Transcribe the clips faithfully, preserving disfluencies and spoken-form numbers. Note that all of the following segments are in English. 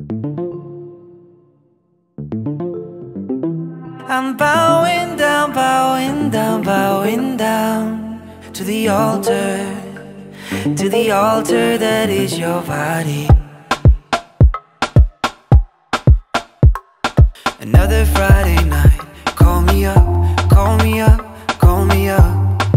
I'm bowing down, bowing down, bowing down to the altar, to the altar that is your body. Another Friday night, call me up, call me up, call me up.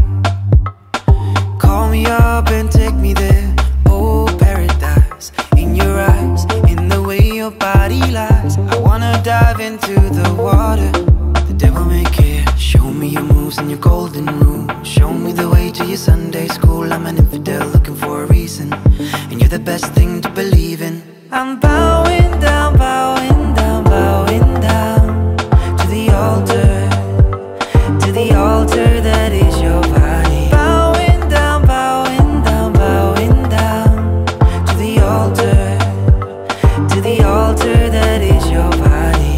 Call me up and take me there, oh paradise. In your eyes, in the way your body lies, I wanna dive into the water. The devil may care, show me your moves and your golden rule. Show me the way to your Sunday school. I'm an infidel looking for a reason, and you're the best thing to believe in. I'm bowing down, bowing down, bowing down to the altar, to the altar that is your body. Bowing down, bowing down, bowing down to the altar, to the altar that is your body.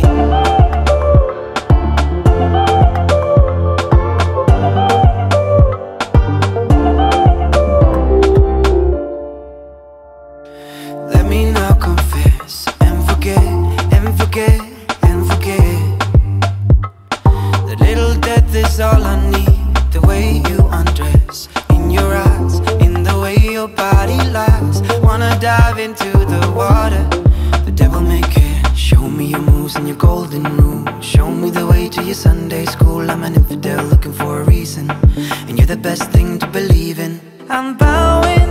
Let me now confess and forget, and forget, and forget. The little death is all I need. The way you undress, in your eyes, in the way your body lies. Wanna dive into the water. The devil may care, show me your moves and your golden rule. Show me the way to your Sunday school. I'm an infidel looking for a reason, and you're the best thing to believe in. I'm bowing